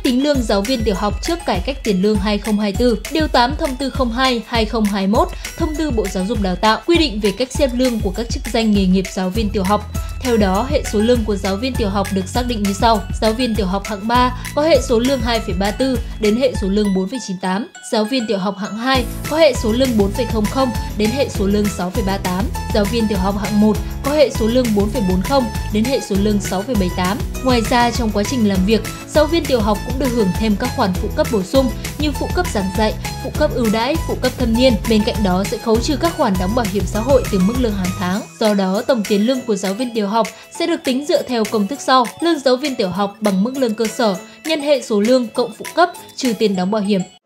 Cách tính lương giáo viên tiểu học trước cải cách tiền lương 2024, Điều 8 Thông tư 02/2021, Thông tư Bộ Giáo dục Đào tạo quy định về cách xếp lương của các chức danh nghề nghiệp giáo viên tiểu học. Theo đó, hệ số lương của giáo viên tiểu học được xác định như sau. Giáo viên tiểu học hạng 3 có hệ số lương 2,34 đến hệ số lương 4,98. Giáo viên tiểu học hạng 2 có hệ số lương 4,00 đến hệ số lương 6,38. Giáo viên tiểu học hạng 1 có hệ số lương 4,40 đến hệ số lương 6,78. Ngoài ra, trong quá trình làm việc, giáo viên tiểu học cũng được hưởng thêm các khoản phụ cấp bổ sung như phụ cấp giảng dạy, phụ cấp ưu đãi, phụ cấp thâm niên. Bên cạnh đó sẽ khấu trừ các khoản đóng bảo hiểm xã hội từ mức lương hàng tháng. Do đó, tổng tiền lương của giáo viên tiểu học sẽ được tính dựa theo công thức sau: lương giáo viên tiểu học bằng mức lương cơ sở nhân hệ số lương cộng phụ cấp trừ tiền đóng bảo hiểm.